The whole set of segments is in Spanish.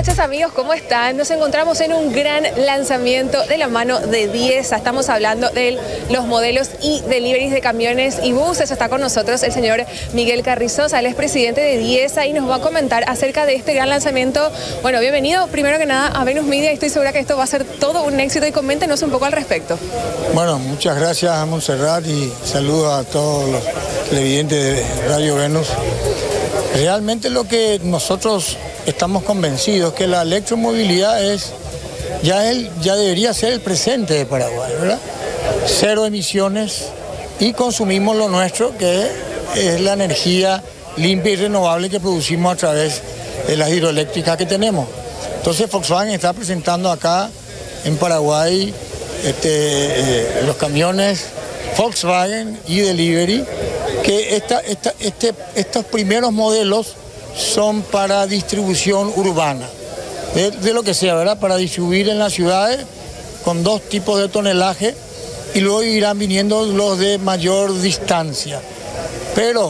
noches amigos, ¿cómo están? Nos encontramos en un gran lanzamiento de la mano de Diesa. Estamos hablando de los modelos y deliveries de camiones y buses. Está con nosotros el señor Miguel Carrizosa, él es presidente de Diesa y nos va a comentar acerca de este gran lanzamiento. Bueno, bienvenido primero que nada a Venus Media y estoy segura que esto va a ser todo un éxito y coméntenos un poco al respecto. Bueno, muchas gracias a Montserrat y saludos a todos los televidentes de Radio Venus. Realmente lo que nosotros estamos convencidos que la electromovilidad ya debería ser el presente de Paraguay, ¿verdad? Cero emisiones y consumimos lo nuestro, que es la energía limpia y renovable que producimos a través de las hidroeléctricas que tenemos. Entonces Volkswagen está presentando acá en Paraguay los camiones Volkswagen y Delivery, que estos primeros modelos son para distribución urbana, de lo que sea, ¿verdad? Para distribuir en las ciudades con dos tipos de tonelaje y luego irán viniendo los de mayor distancia. Pero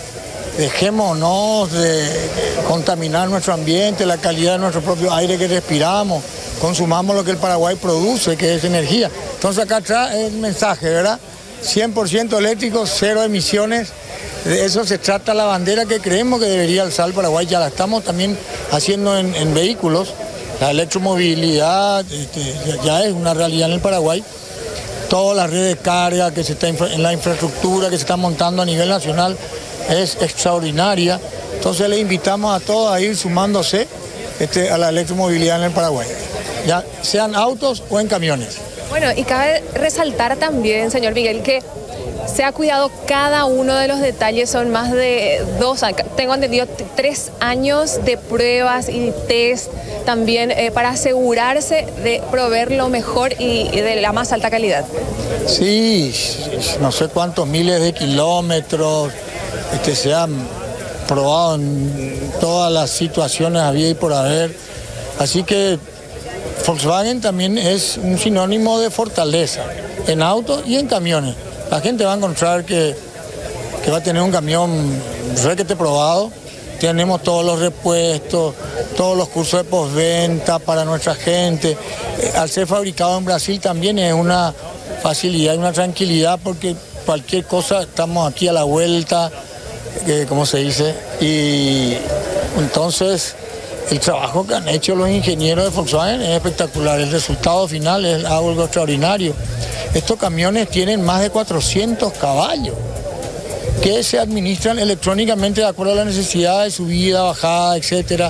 dejémonos de contaminar nuestro ambiente, la calidad de nuestro propio aire que respiramos, consumamos lo que el Paraguay produce, que es energía. Entonces acá atrás es el mensaje, ¿verdad? 100% eléctrico, cero emisiones. De eso se trata la bandera que creemos que debería alzar el Paraguay. Ya la estamos también haciendo en vehículos. La electromovilidad ya es una realidad en el Paraguay. Toda la red de carga que se está en la infraestructura que se está montando a nivel nacional es extraordinaria. Entonces le invitamos a todos a ir sumándose a la electromovilidad en el Paraguay, ya sean autos o en camiones. Bueno, y cabe resaltar también, señor Miguel, que se ha cuidado cada uno de los detalles. Son más de 2 años, tengo entendido 3 años de pruebas y test también para asegurarse de proveer lo mejor y de la más alta calidad. Sí, no sé cuántos miles de kilómetros se han probado en todas las situaciones había y por haber. Así que Volkswagen también es un sinónimo de fortaleza en autos y en camiones. La gente va a encontrar que va a tener un camión requete probado. Tenemos todos los repuestos, todos los cursos de postventa para nuestra gente. Al ser fabricado en Brasil también es una facilidad y una tranquilidad porque cualquier cosa estamos aquí a la vuelta, como se dice. Y entonces el trabajo que han hecho los ingenieros de Volkswagen es espectacular. El resultado final es algo extraordinario. Estos camiones tienen más de 400 caballos que se administran electrónicamente de acuerdo a la necesidad de subida, bajada, etc.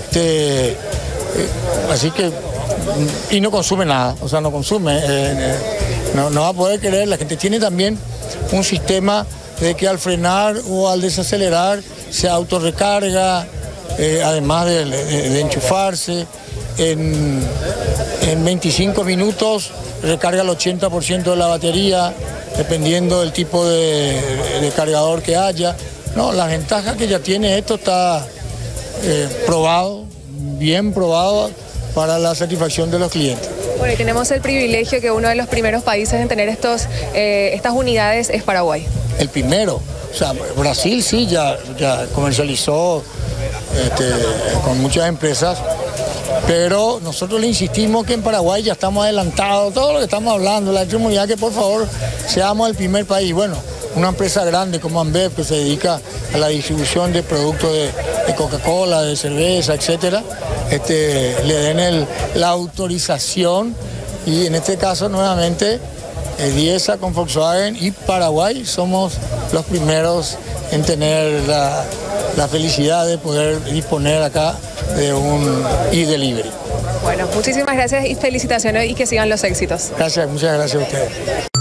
Así que, y no consume nada, o sea, no consume, no va a poder creer. La gente tiene también un sistema de que al frenar o al desacelerar se autorrecarga, además de enchufarse. En 25 minutos recarga el 80% de la batería, dependiendo del tipo de cargador que haya. No, la ventaja que ya tiene esto está probado, bien probado para la satisfacción de los clientes. Bueno, y tenemos el privilegio que uno de los primeros países en tener estas unidades es Paraguay. El primero, o sea, Brasil sí ya comercializó con muchas empresas, pero nosotros le insistimos que en Paraguay ya estamos adelantados, todo lo que estamos hablando, la electromovilidad, que por favor seamos el primer país. Bueno, una empresa grande como Ambev, que se dedica a la distribución de productos de Coca-Cola, de cerveza, etcétera, le den la autorización y en este caso nuevamente Diesa con Volkswagen y Paraguay somos los primeros en tener la felicidad de poder disponer acá de un e-delivery. Bueno, muchísimas gracias y felicitaciones y que sigan los éxitos. Gracias, muchas gracias a ustedes.